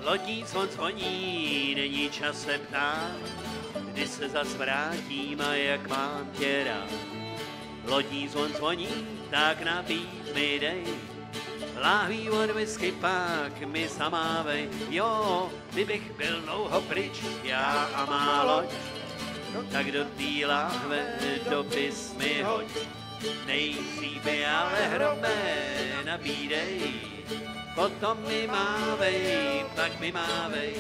Lodní zvon zvoní, není čas se ptát, kdy se zas vrátím a jak mám tě rád. Lodní zvon zvoní, tak napít mi dej, láhví od whisky pak mi zamávej. Jo, kdybych byl dlouho pryč, já a má loď, tak do té láhve dopis mi hoď. Nejdříve ale hrobé nabídej, potom mi mávej, pak mi mávej.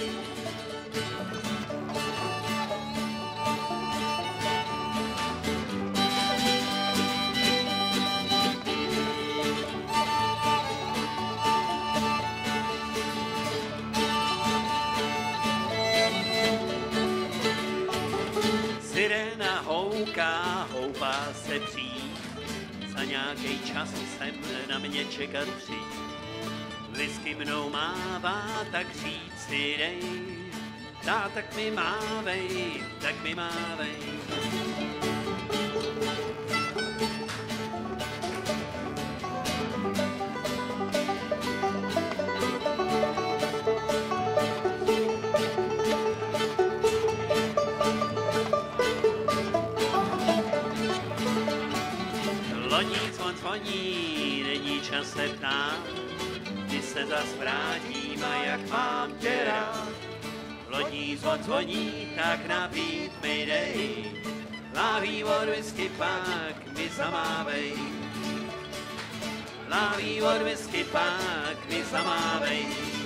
Sirena houká, houpá se přijít, za nějaký čas sem na mě čekat přijít. Whisky mnou mává, tak říct si dej, tak mi mávej, tak mi mávej. Lodní zvon zvoní, není čas se ptát, kdy se zas vrátím a jak mám tě rád. Lodní zvon zvoní, tak napít mi dej, láhví od whisky pak mi zamávej. Láhví od whisky pak mi zamávej.